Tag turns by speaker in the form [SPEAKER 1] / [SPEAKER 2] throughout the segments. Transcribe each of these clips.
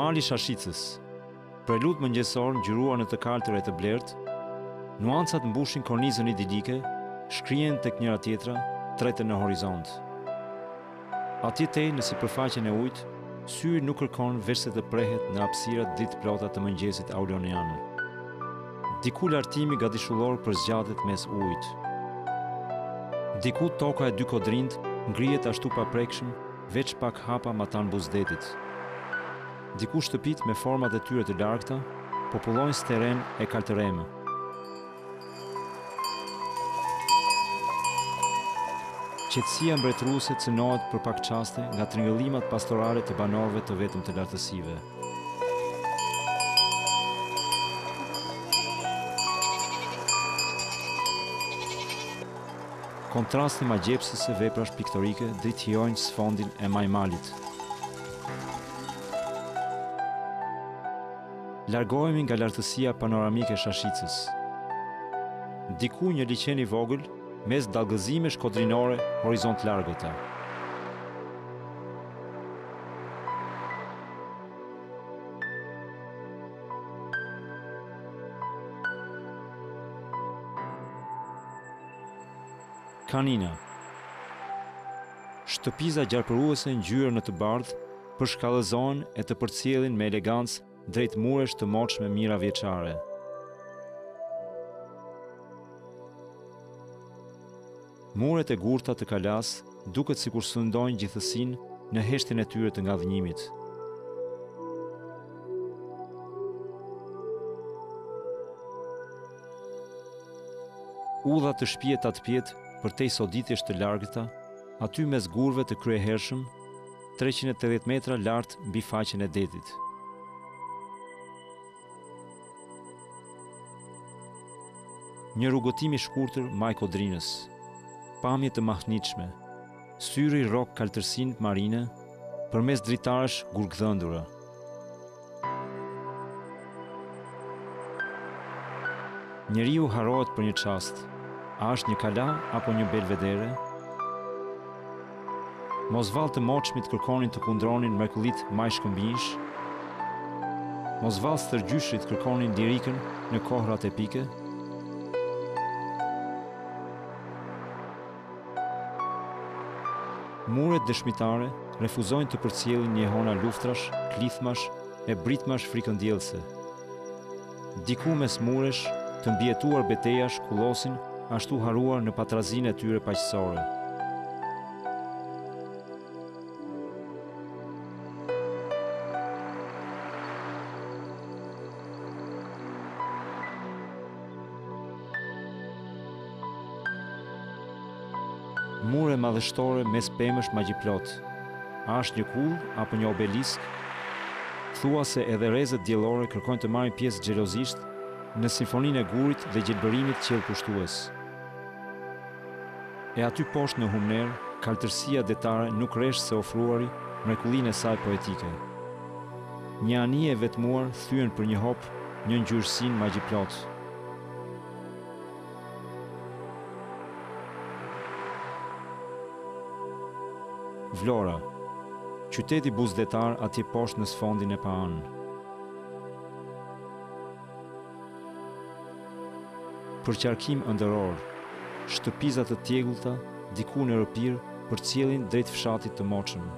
[SPEAKER 1] Mali Shashicës. Prelut mëngjesor ngjyruar në të kaltër e të blertë, nuancat mbushin kornizën idilike, shkrihen tek njëra tjetra, tretën në horizont. Atje tej në sipërfaqen e ujit, syri nuk kërkon veç se të prehet në hapësirat ditë plota të mëngjesit aulonian. Diku lartimi gadishullor përzgjatet mes ujit. Diku toka e dy kodrind ngrihet ashtu pa prekshëm, veç pak hapa matan buzdetit. Diku shtëpit me format e tyre të largëta popullojnë steren e kaltëremë. Qetësia mbretëruese cënohet për pak çaste nga tringëllimat pastorale të banorëve të vetëm të lartësive. Kontrasti magjepsës së veprash piktorike dritëhijojnë sfondin e Majmalit. Largohemi nga lartësia panoramike e Shashicës. Diku një liçen i vogël mes dallgëzime shkodrinore horizont largëta. Kanina. Shtëpiza gjarpëruese ngjyrë në të bardhë përshkallëzohen e të përcjellin me elegancë drejt muresh të moçme mira vjeçare. Muret e gurta të kalas duket sikur sundojnë gjithësinë në heshtjen e tyre të ngadhnjimit. Udha të shpijet atë pjetë përtej soditjesh të largëta, aty mes gurve të kryehershëm, 380 metra lart mbi faqen e detit. Një rrugëtim i shkurtër maj kodrinës. Pamje të mahnitshme, syri rrok kaltërsinë marine, përmes dritarësh gurgdhëndura. Njeriu harrohet për një çast, a është një kala apo një belvedere? Mosvall të moçmit kërkonin të kundronin mrekullit maj shkëmbish, mosvall stërgjyshrit kërkonin lirikën në kohrat epike. Muret dëshmitare refuzojnë të përcjellin njehona luftrash, klithmash e britmash frikëndjellëse. Diku mes muresh, të mbijetuar betejash kullosin ashtu haruar në patrazinë e tyre paqësore. Mure madhështore mes pemësh magjiplot. A është një kull apo një obelisk? Thua se edhe rezet diellore kërkojnë të marrin pjesë xhelozisht në simfoninë e gurit dhe gjelbërimit qiellpushtues. E aty poshtë në humner, kaltërsia detare nuk rresh se ofruari mrekullinë e saj poetike. Një anije e vetmuar thyen për një hop një ngjyrësinë magjiplot. Vlora, qyteti buzdetar atje poshtë në sfondin e paanë. Përqarkim ëndëror, shtëpiza të tjegullta, diku në rëpir, përcjellin drejt fshatit të moçëm.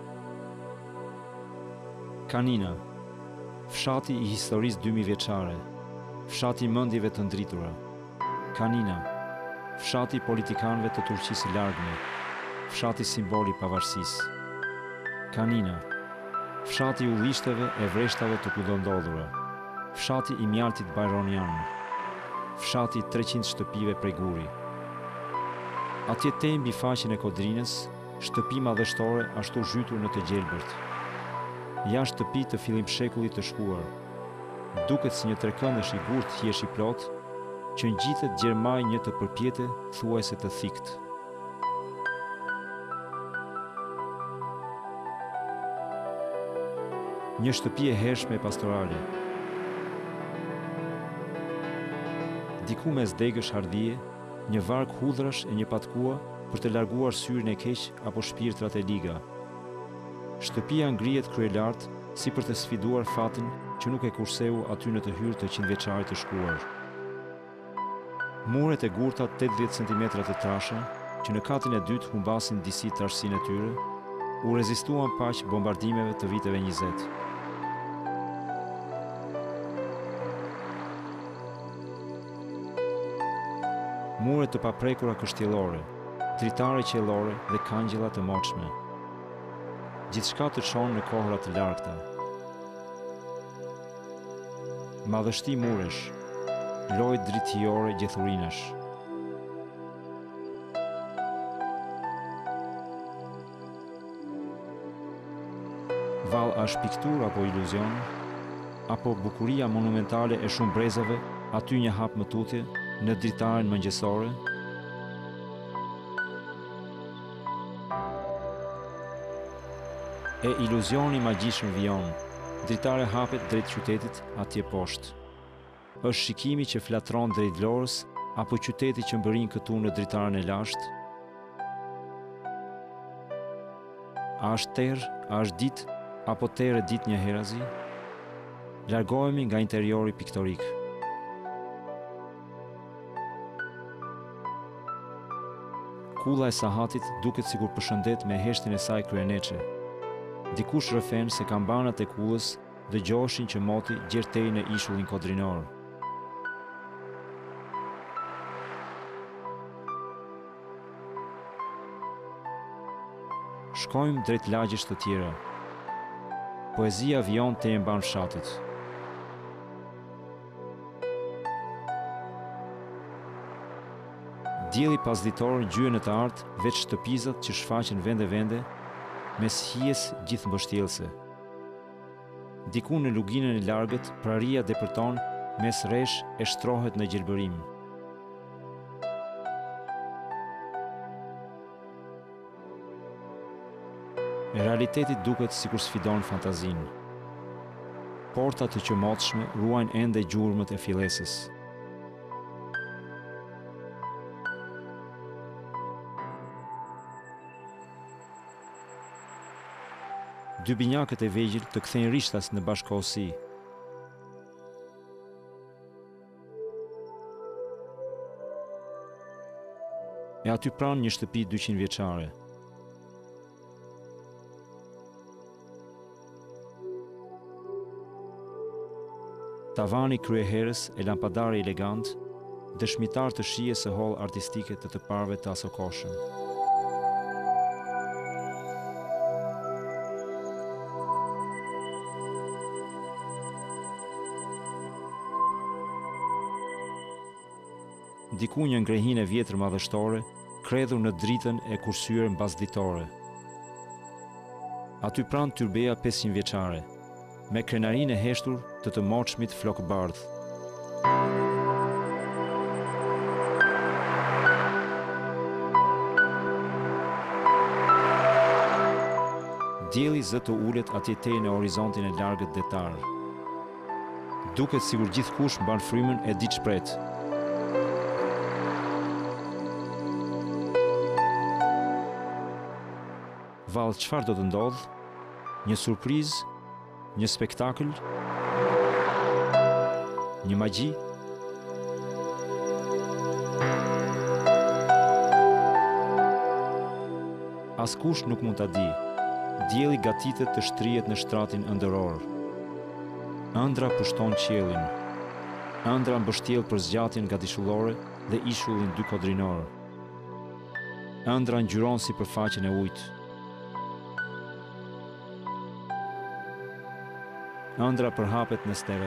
[SPEAKER 1] Kanina, fshati i historisë 2000 vjeçare, fshati i mendjeve të ndritura. Kanina, fshati i politikanëve të Turqisë së largme, fshati simboli pavarësisë. Kanina, fshati i udhëhishteve e vreshtave të kudondodhura, fshati i mjaltit bajronian, fshati 300 shtëpive prej guri. Atje tej mbi faqen e kodrinës, shtëpi madhështore ashtu zhytur në të gjelbërt. Ja shtëpi të fillim shekullit të shkuar, duket si një trekëndësh i gurt thjesht i plot, që ngjitet gjermaj një të përpjete thuajse të thikt. Një shtëpi e hershme e pastorale. Diku mes degësh hardhie, një varg hudhrash e një patkua për të larguar syrin e keq apo shpirtrat e liga. Shtëpia ngrihet kryelart si për të sfiduar fatin që nuk e kurseu aty në të hyrë të 100-vjeçarit të shkuar. Muret e gurta 80 cm të trasha, që në katin e dytë humbasin disi trashësinë e tyre, u rezistuan paq bombardimeve të viteve 20. Muret të paprekura kështjellore, dritare qiellore dhe kangjella të moçme. Gjithçka të çon në kohra të largta. Madhështi muresh, lojë dritëjore gjethurinash. Vallë a shpiktur apo iluzion, apo bukuria monumentale e shumë brezave, aty një hap më tutje, në dritaren mëngjesore. E iluzioni magjishëm vijon, dritare hapet drejt qytetit atje poshtë. Është shikimi që flatron drejt Vlorës, apo qyteti që mbërrin këtu në dritaren e lashtë? A është terë, a është ditë, apo terë e ditë një herazi? Largohemi nga interiori piktorik. Kulla e sahatit duket sikur përshëndet me heshtin e saj kryeneçe. Dikush rrëfen se kambanat e kullës dëgjoshin që moti gjertej në ishullin kodrinor. Shkojmë drejt lagjish të tjera. Poezia vijon te e mban fshatit. Dielli pasditor gjyen në të art veç shtëpizat që shfaqen vende, mes hijes gjithë mbështjellëse. Diku në luginën e largët, praria depërton mes rresh e shtrohet në gjelbërim. E realiteti duket sikur sfidon fantazinë. Porta të qëmotshme ruajnë ende gjurmët e fillesës. Dy binjakët e vegjël të kthejnë rishtas në bashkëkohësi. E aty pranë një shtëpi 200 vjeçare. Tavani kryeherës e lampadari elegant, dëshmitar të shijes së hollë artistike të parëve të asokoshëm. Diku një ngrehin e vjetër madhështore, kredhur në dritën e kursyer mbasditore. Aty pranë tyrbeja 500 vjeçare, me krenarinë e heshtur të moçmit flokbardh. Dielli zë të ulet atje tej në horizontin e largët detar. Duket sikur gjithkush mban frymën e ditë shpret. Vallë, çfarë do të ndodh? Një surprizë? Një spektakël? Një magji? Askush nuk mund ta di. Dielli gatitet të shtrihet në shtratin ëndëror. Ëndra pushton qiellin. Ëndra mbështjell për zgjatjen gadishullore dhe ishullin dy kodrinor. Ëndra ngjyron sipërfaqen e ujit. Ëndra përhapet në stere.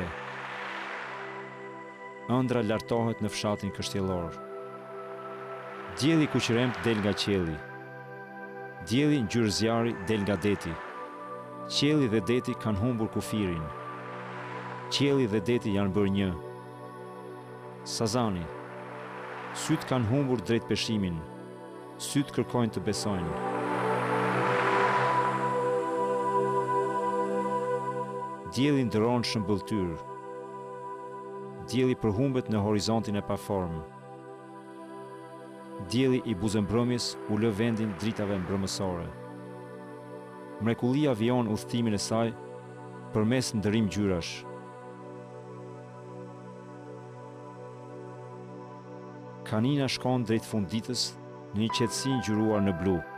[SPEAKER 1] Ëndra lartohet në fshatin kështjellor. Dielli kuqëremt del nga qielli. Dielli ngjyrë zjarri del nga deti. Qielli dhe deti kanë humbur kufirin. Qielli dhe deti janë bërë një. Sazani. Syt kanë humbur drejt peshimin. Syt kërkojnë të besojnë. Dielli ndëron shëmbëlltyr. Dielli përhumbet në horizontin e paformë. Dielli i buzëmbrëmjes u lë vendin dritave mbrëmësore. Mrekullia vijon udhëtimin e saj përmes ndërim gjyrash. Kanina shkon drejt funditës në një qetësi ngjyruar në blu.